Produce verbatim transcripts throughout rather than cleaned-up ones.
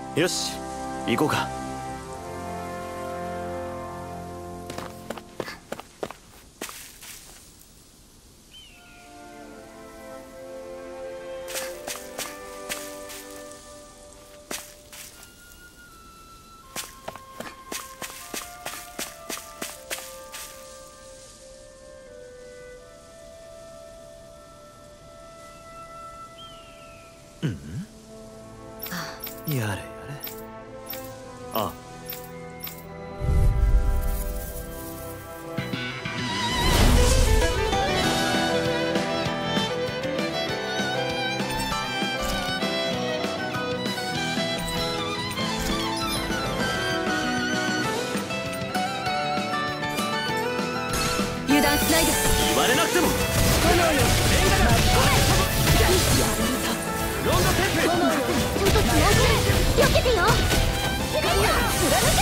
よし行こうか。やれやれ。あ油断しないで。 言われなくても。 炎よレンガだ。 ロンドテープ。 炎よちょっと強く避けてよ。貫け。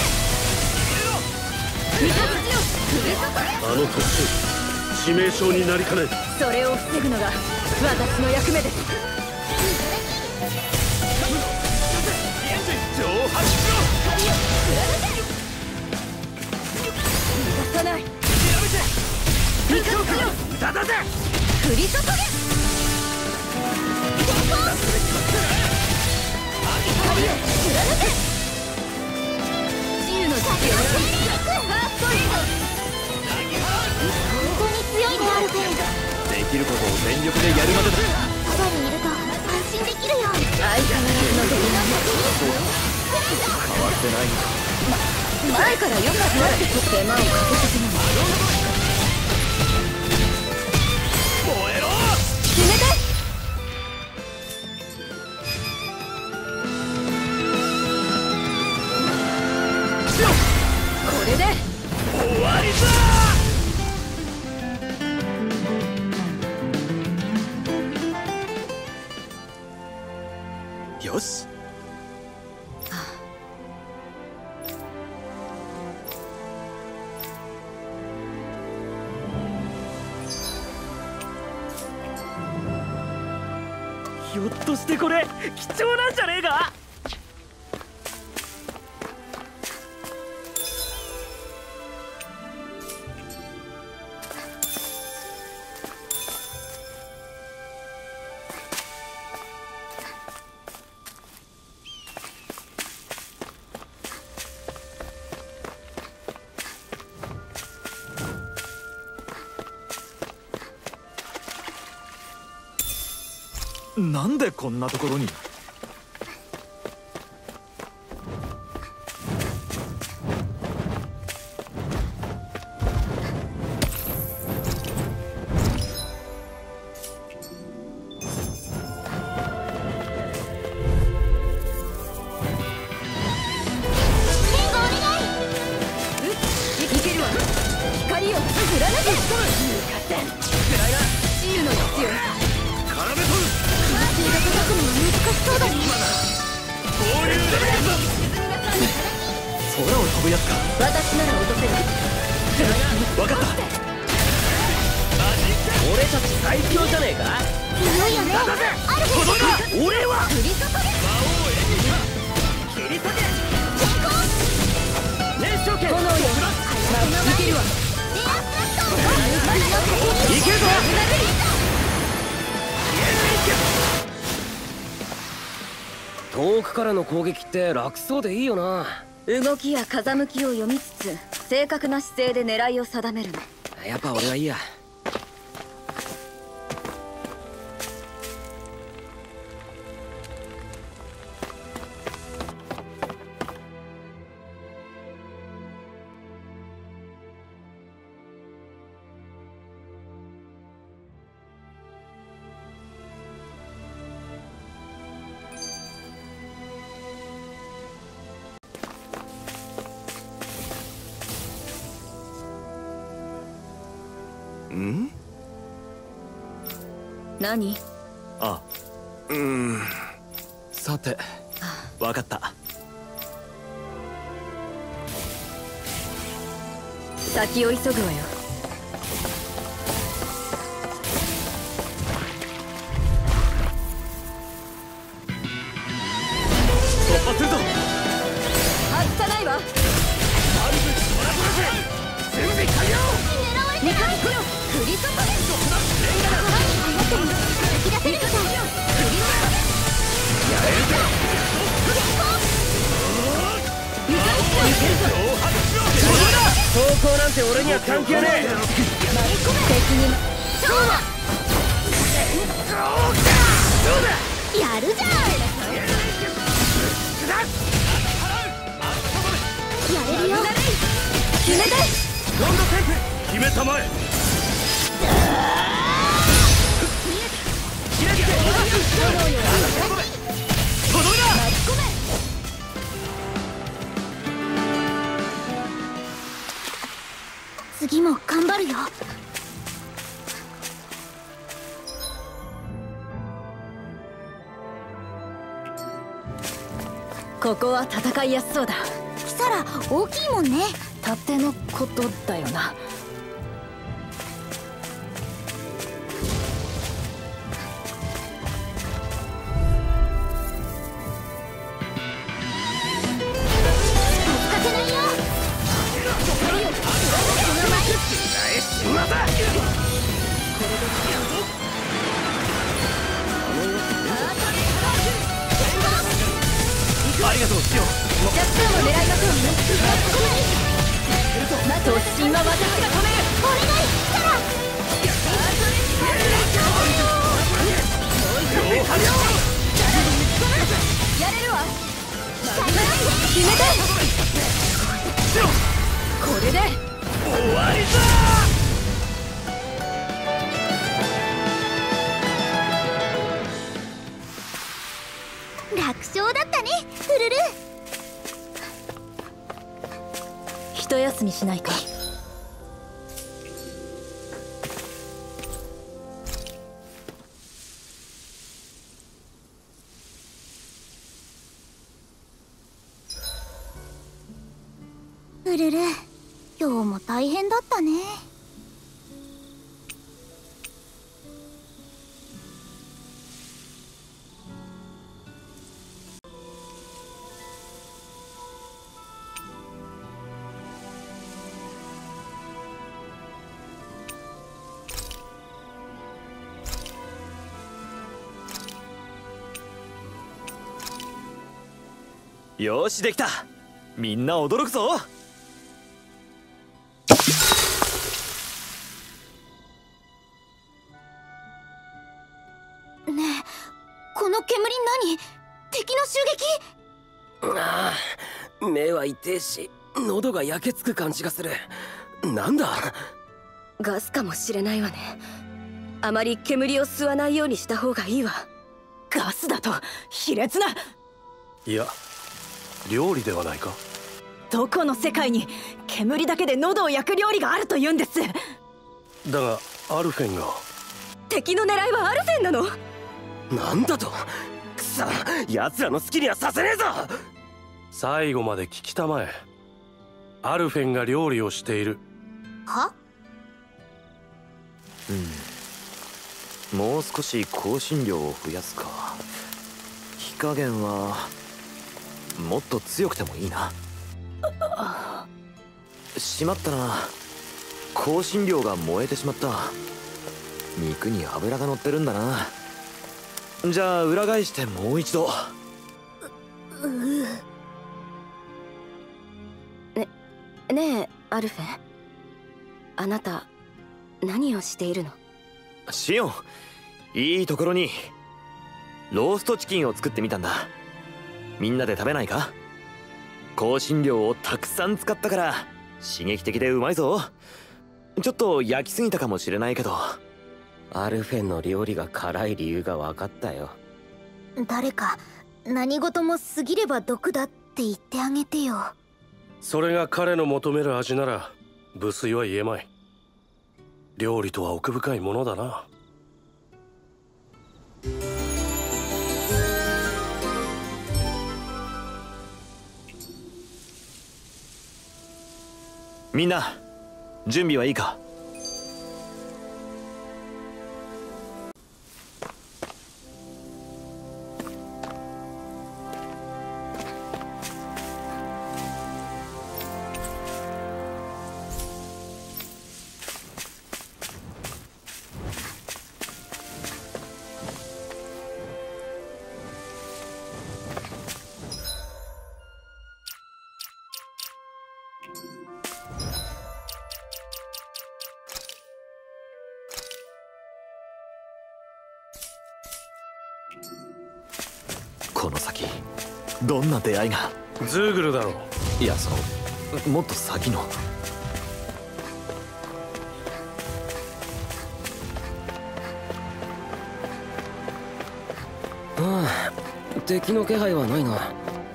三日月よふるさと。 あの特殊致命傷になりかねん。 それを防ぐのが私の役目です。 上発しろ。 逃がさない。 三日月よ歌だぜ。 降り注げ。成功。光よ貫け。治癒の時よ。ファーストリード。本当に強いねアルゼン。 できることを全力でやるまでだ。 そばにいると安心できるよ。相変わらずのデリナ変わってないのか。 ま、前からよくなってと手間をかけさせなの。 燃えろ。 決めて。これで終わりだ。よし。ひょっとしてこれ貴重なんじゃねえか。なんでこんなところに。空を飛ぶやつか。 私なら落とせる。 分かった。俺たち最強じゃねえか。 強いよね。あるほどか。俺は降り注げ。 切り裂け。 健康。 燃焼剣。 炎よ。いけるわ。 いけるぞ。遠くからの攻撃って楽そうでいいよな。 動きや風向きを読みつつ正確な姿勢で狙いを定めるの。 やっぱ俺はいいや。ん？ 何？ あ、うーん。さて、わかった。 先を急ぐわよ。 突破するぞ。 メカニコよクリソトです。あなたに吐き出せるみたい。クリソトですやれるか。 投稿なんて俺には関係ねえ。 敵にそうだやるじゃん。やれるよ。決めてロンドテンプ決めたまえ。 次も頑張るよ。 ここは戦いやすそうだ。 キサラ大きいもんね。 盾のことだよな。 助かせないよ。 またありがとうシオン。 ジャスターも狙いましょう。突進は私が止める。 お願いキサラ。 やれるわ。決めてこれで終わりだ。 楽勝だったねフルル。 一休みしないか。 フルル今日も大変だったね。 よしできた。みんな驚くぞ。 ねえこの煙何？敵の襲撃？ ああ目は痛えし喉が焼けつく感じがする。なんだガスかもしれないわね。あまり煙を吸わないようにした方がいいわ。ガスだと卑劣な。 いや料理ではないか。 どこの世界に煙だけで喉を焼く料理があるというんです。 だがアルフェンが。 敵の狙いはアルフェンなの？ なんだと。くそ奴らの好きにはさせねえぞ。最後まで聞きたまえ。アルフェンが料理をしている。 は？ うんもう少し香辛料を増やすか。火加減はもっと強くてもいいな。しまったな。香辛料が燃えてしまった。肉に油が乗ってるんだな。じゃあ裏返してもう一度。 ねねえアルフェン、あなた何をしているの？ シオン、いいところにローストチキンを作ってみたんだ。みんなで食べないか？香辛料をたくさん使ったから刺激的でうまいぞ。ちょっと焼きすぎたかもしれないけど。 アルフェンの料理が辛い理由が分かったよ。 誰か何事も過ぎれば毒だって言ってあげてよ。 それが彼の求める味なら無粋は言えまい。料理とは奥深いものだな。 みんな準備はいいか？ この先どんな出会いが。 ズーグルだろ。 いや、そのもっと先の。 ああ、敵の気配はないな。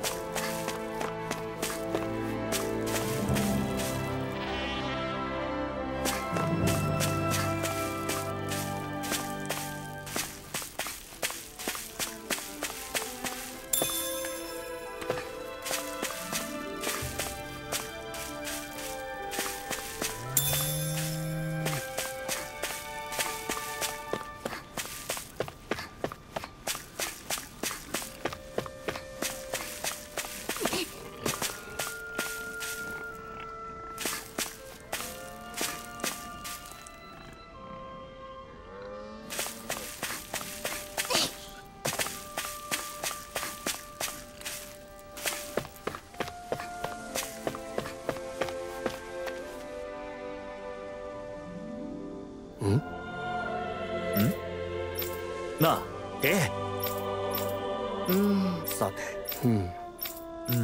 なあ、ええ。 うん、 さて、 うん、 うん。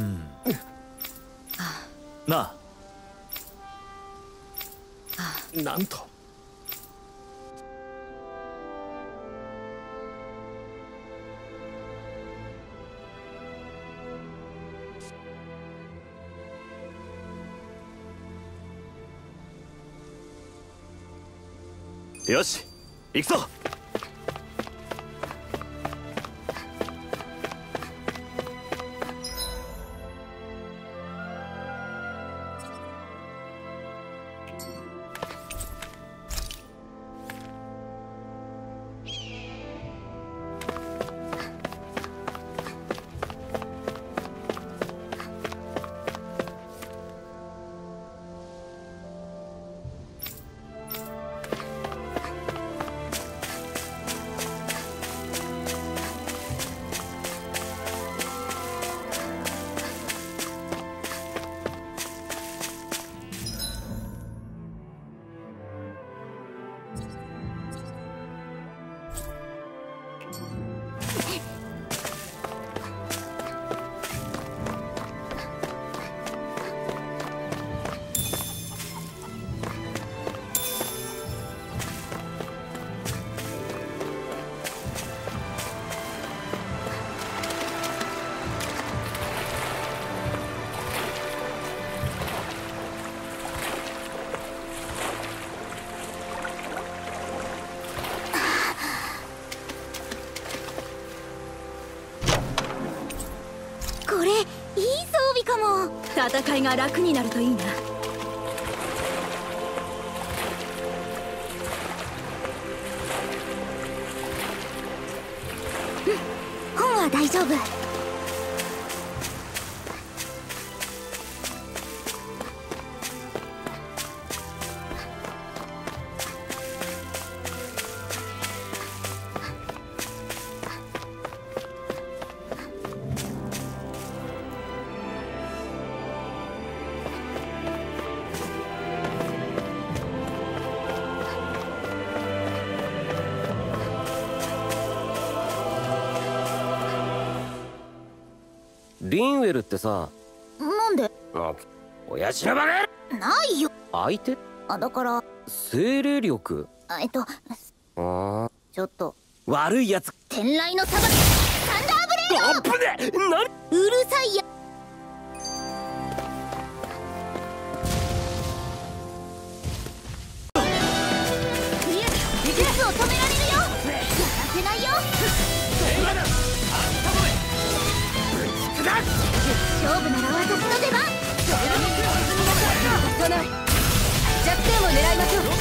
なあ、なんと。よし、行くぞ。 これいい装備かも。戦いが楽になるといいな。うん、本は大丈夫。 リンウェルってさ。 なんで？ あ、親父のバカ。 ないよ。 相手？ あ、だから精霊力。 あえっとああ、 ちょっと悪いやつ。 天雷の裁きサンダーブレード。 あっぶね。何？ うるさいや。術を止められるよ。やらせないよ。勝負なら私の出番。行かない。弱点を狙いましょう。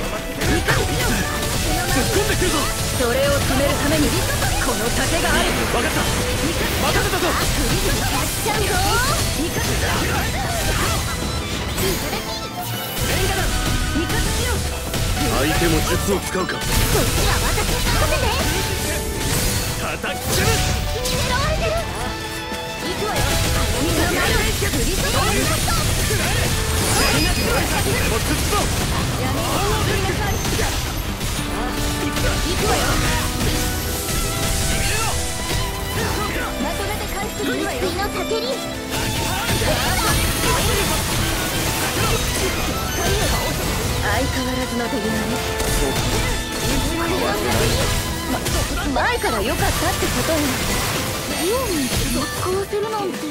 突っ込んでくるぞ。 それを止めるためにこの盾がある。 分かった。任せたぞ。 やっちゃうぞ。 相手も術を使うか。 こっちは私に任せて。 叩き潰す。 狙われてる。行くわよ。水の前を振り絞る。 もう突くぞ。 やめを振りなさい。行くわよ。まとけり相変わらずの手際ね。ま、前から良かったってことよ。 リオに使わせるなんて。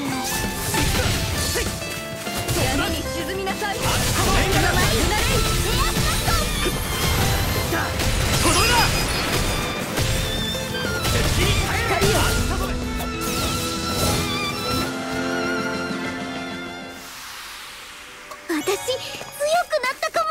闇に沈みなさい。 私強くなったかも。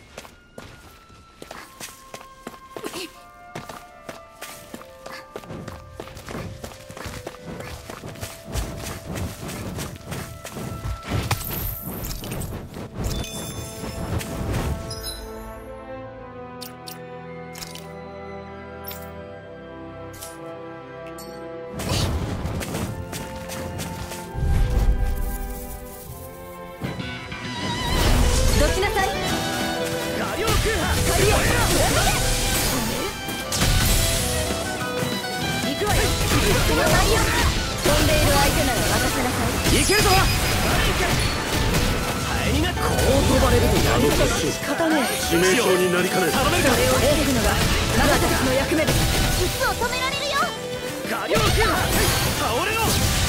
致命傷になりかねない。 それを防ぐのがマガたちの役目です。 いつを止められるよ。 ガリオ君、倒れろ。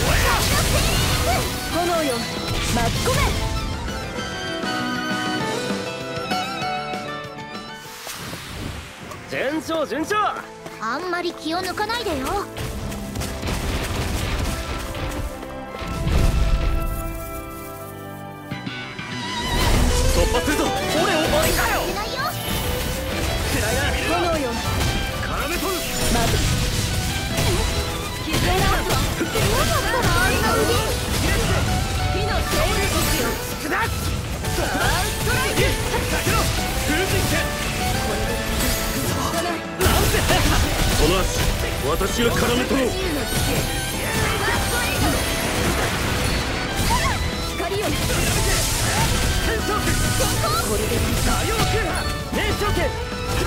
炎よ、巻き込め。 順調順調。 あんまり気を抜かないでよ。 突破するぞ。俺を追いかよ。 いないよ。 炎よ、 絡め取る。 まず絆だ。 どうだったらあんな腕。 火の精霊ですよ。 少なっ。ストライク。だけど風神剣。なんて。この足、私が絡め取ろう。 光よ。 これでガリオ空破燃焼剣。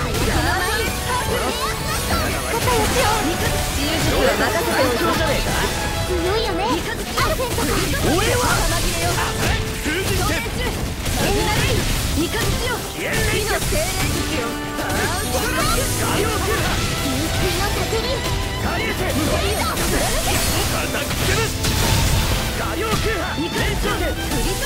強いよね。アルフェントさん。 俺は風神剣。 三日月よ。火の精霊ですよ。 ガリオ空破流水のたけり。 ガリエテ叩きつける。ガリオ空破燃焼剣。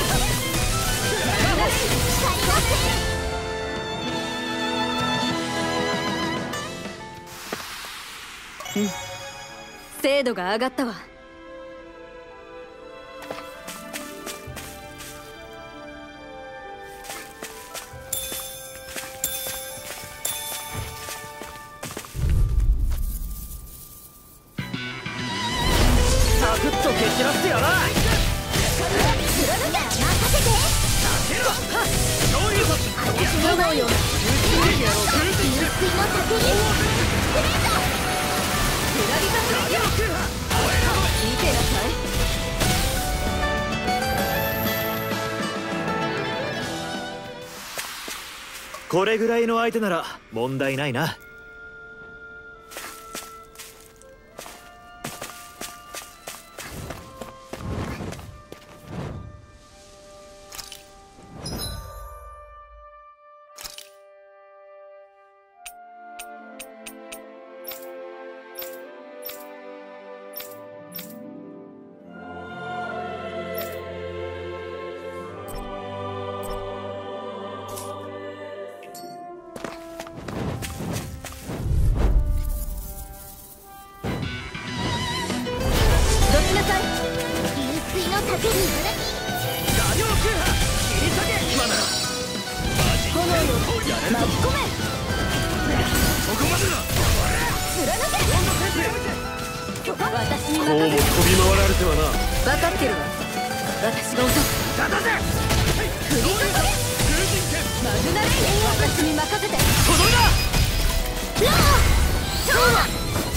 うん、精度が上がったわ。 サクッと蹴散らしてやら。 炎よ、見てなさい。 これぐらいの相手なら問題ないな。 こうも飛び回られてはな。 分かってるわ。私が落とす。 だだぜ。 振りかけ。マグナレイン、私に任せて。 とどめだ。 そうだ。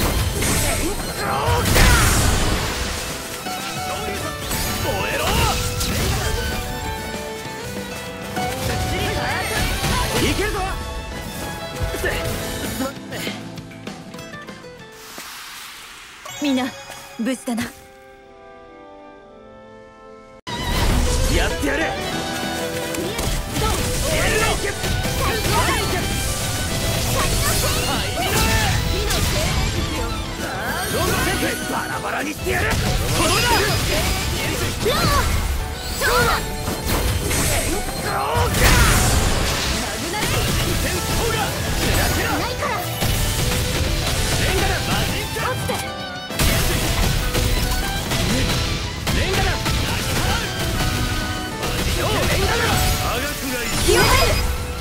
燃えろ。いけるぞ。 みんな無事だな。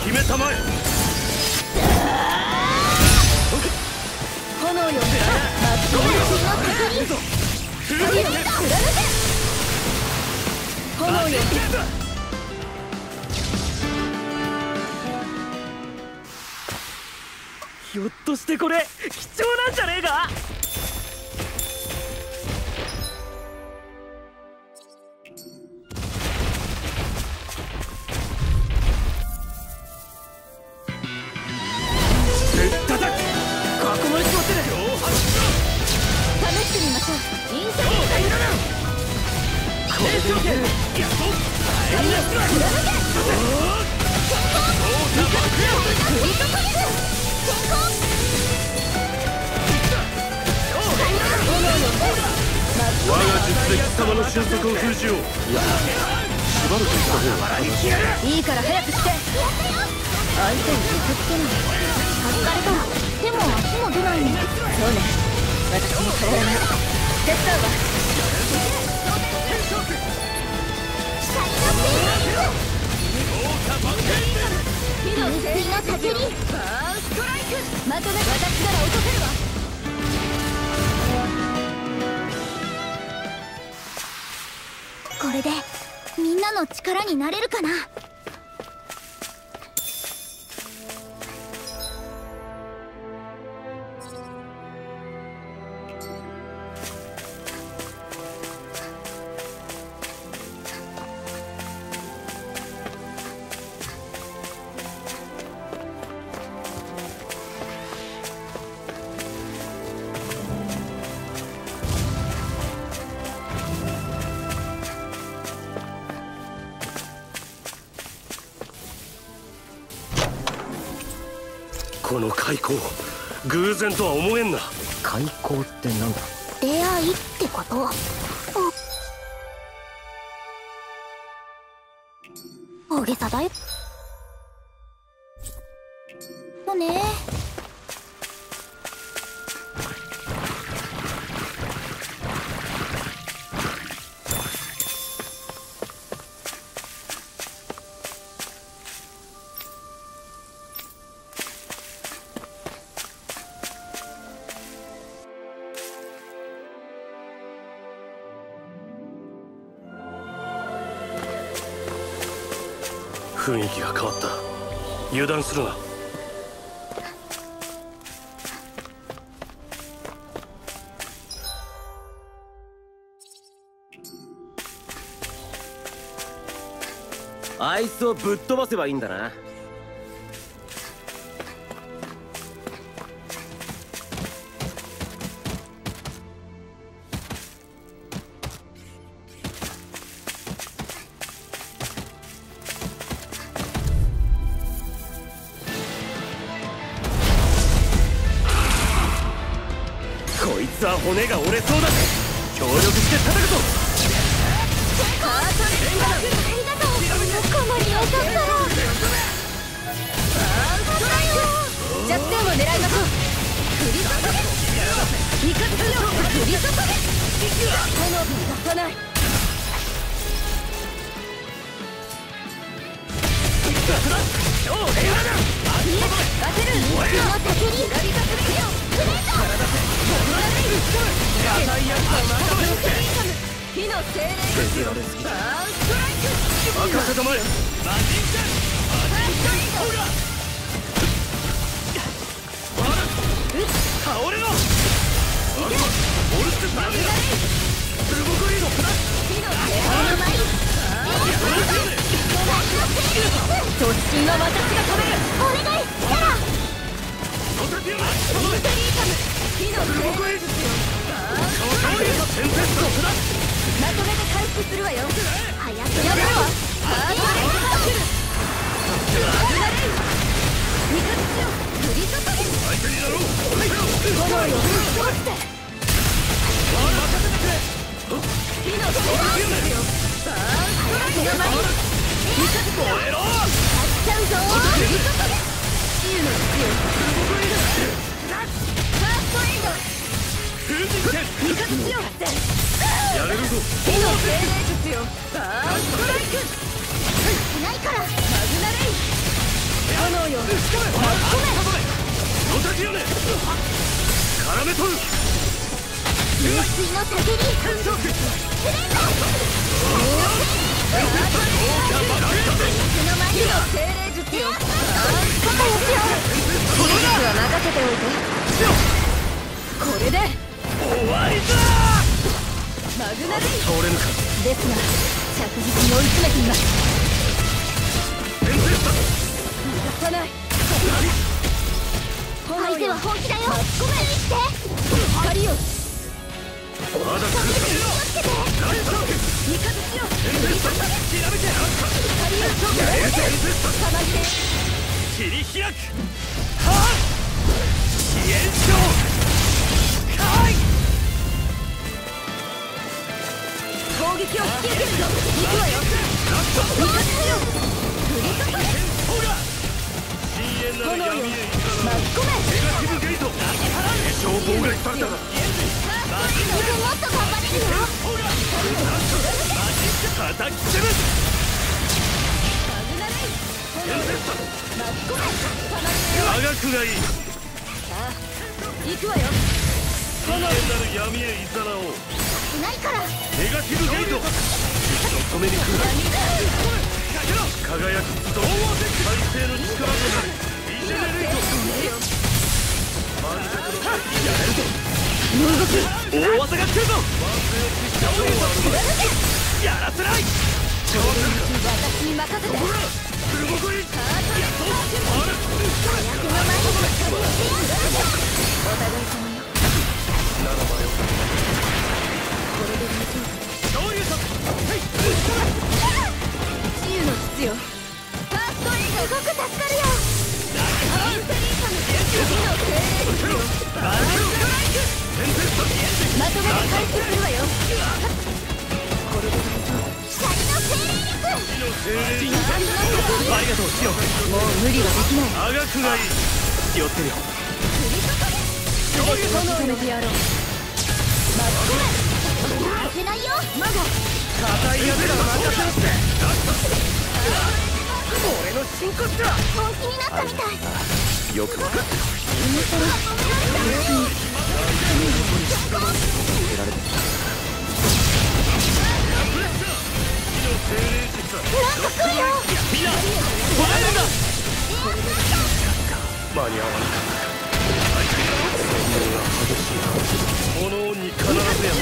決めたまえ。 炎よ真っ黒な血の敵に光を貫け。炎よひょっとしてこれ貴重なんじゃねえか。 我が術で貴様の俊足を封じよう。いや、しばらく行った方がいいから早くして。相手に傷つけない。助かれたら手も足も出ないの。そうね、私も変わらない。手伝うわ。火の水のたけりバーストライク。まとめ、私なら落とせるわ。これでみんなの力になれるかな。 この開口、偶然とは思えんな。 開口ってなんだ。 出会いってこと。大げさだよ。そうね。 雰囲気が変わった。油断するな。 あいつをぶっ飛ばせばいいんだな。こいつは骨が折れそうだ。協力して叩くぞ。 ハートレンガーありがとう。かなり良かったら弱点を狙いましょう。振り注げ。味方よ、振り注げ。炎を出さない。 超レアだ。 当てる。このたけりフレード。火の精霊削られすぎだ。 バーストライク。 任せたまえ。 マジンちゃんほら倒れろ。オルスマグナリールボコリードプラス火の精霊の舞。突進は私が止める。お願いキャラ。 ノタティアマインテリーカム。火の精霊術よ。バーストライク。 センテストプラスまとめて回復するわよ。早くやめろ。ハードレックサークル。マグナレイ味方よ、振り注げ。 相手になろう。 炎よ、ぶっ飛ばして。 任せてくれ。 火の精霊術よ。バーストライク。味方よ、 燃えろ。 勝っちゃうぞ。振り注げ。自由の術よ。ファーストエイド。 風神剣味方よ。 やれるぞ。 火の精霊術よ。バーストライク。しないから。マグナレイ。 ロタキアネ絡め取る水の叫び変速スレンダー水の前の精霊術よ仲良しよ技術は任せておいてこれで終わりだマグナディ倒れぬかですが着実に追い詰めていますエンペスタ逃がさない相手は本気だよごめんして光よまだ来るかライト味方しようエンペスタひらめけ光よエンペスタ捕まえて切り開くはっ飛炎症かい攻撃を引き受けるぞ行くわよラスト味方しよう振りかかれほら深淵なる闇へ行かな巻き込めネガティブゲート化粧妨害されたがもっと頑張れるよ叩き潰すマグナレイエンペスタ巻き込め捕まえてよ長くがいいさあ行くわよ深淵なる闇へいざなおういないからネガティブゲート止めに来る輝く動再生の力となるリジェネレート盤石のやれるぞ大技が来るぞやらせない私に任せてすごくいいハートレッドマーチ早くの前にお互い様よならばよこれで大丈夫どういうと自由の必要ファーストエイすごく助かるよインテリーサム次の精霊術バーストライクまとめて回復するわよこれで大丈夫光の精霊術ありがとうシオもう無理はできない長くがいい気をつけるよ振りかかれ全てを止めてやろう巻き込め負けないよマゴ硬いやつら任せろって俺の真骨だ本気になったみたいよくわかってる今さら受けられて精霊術だなんか来るよみんな捉えるんだ間に合わなかった戦闘が激しい炎に必ずやむ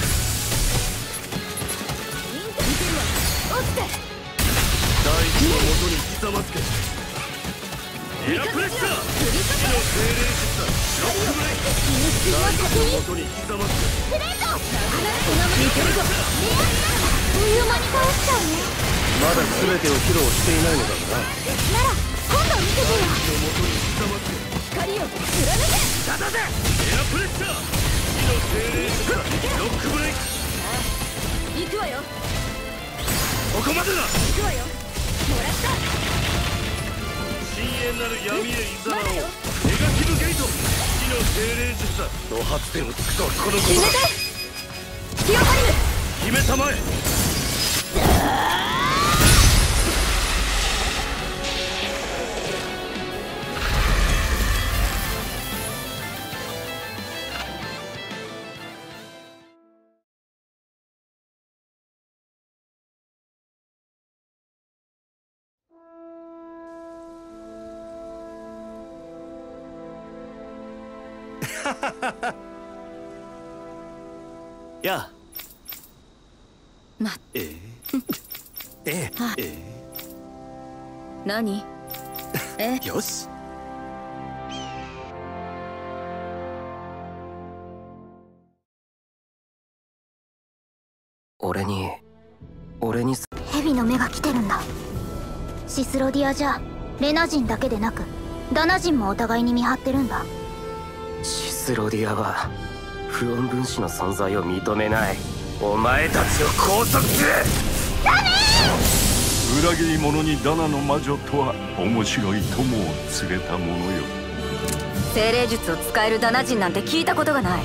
落ちて大地の元にひざまつけエアプレッシャー火の精霊術だロックブレイク大地の元にひざまつけスレンド見てるぞあっという間に倒しちゃうねまだ全てを披露していないのだがな。 なら今度見せてよの元にひざまつけ光を貫け立たせエアプレッシャー火の精霊術だロックブレイク行くわよここまでだ行くわよもらった深淵なる闇へいざなおうまだよネガティブゲート火の精霊術だド発点をつくとはこの決めてティオカリム決めたまえやあまえええあえ何ええよし俺に俺に蛇の目が来てるんだ。シスロディアじゃレナ人だけでなくダナ人もお互いに見張ってるんだ。 シスロディアは不穏分子の存在を認めない。お前たちを拘束する。 裏切り者にダナの魔女とは面白い友を連れたものよ。 精霊術を使えるダナ人なんて聞いたことがない。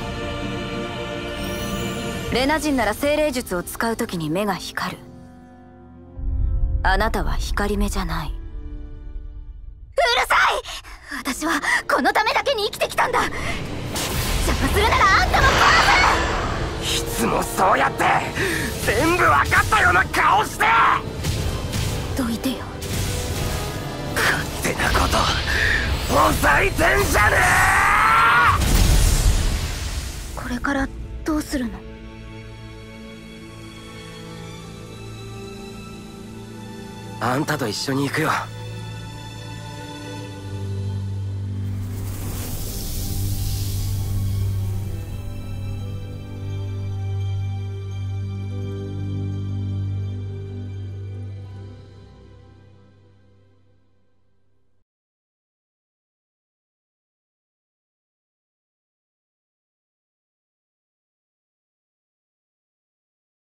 レナ人なら精霊術を使う時に目が光る。あなたは光目じゃない。うるさい私はこのためだけに生きてきたんだ。邪魔するならあんたも殺いつもそうやって全部分かったような顔して。 す。どいてよ。 勝手なこと抑えてんじゃねえ。これからどうするの？ あんたと一緒に行くよ。